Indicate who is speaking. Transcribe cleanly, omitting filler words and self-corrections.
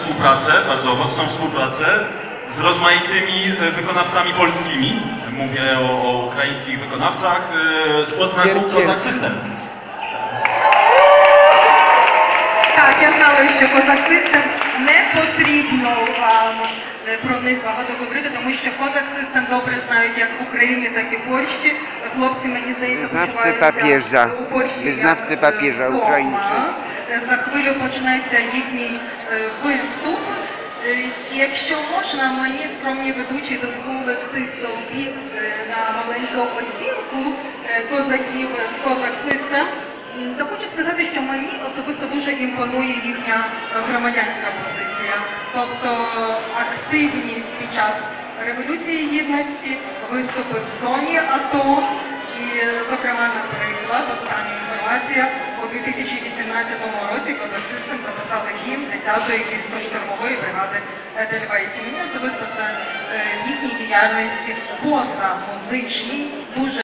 Speaker 1: współpracę, bardzo owocną współpracę z rozmaitymi wykonawcami polskimi. Mówię o ukraińskich wykonawcach z Poznaku Kozak System.
Speaker 2: Так, я знала, що Козак Систем не потрібно вам про них багато говорити, тому що Козак Систем добре знають як в Україні, так і в Польщі. Хлопці, мені здається, почуваються у Польщі як вдома. За хвилю почнеться їхній виступ. І якщо можна, мені скромні ведучі дозволити собі на маленьку оцінку козаків з Козак Систем, то хочу сказати, що мені особисто дуже імпонує їхня громадянська позиція. Тобто активність під час Революції Гідності, виступи в зоні АТО і, зокрема, наприклад, остання інформація, у 2018 році Козак Систем записали гімн 10-ї гірсько-штурмової бригади Едельвейсів. Мені особисто це в їхній діяльності поза музичній дуже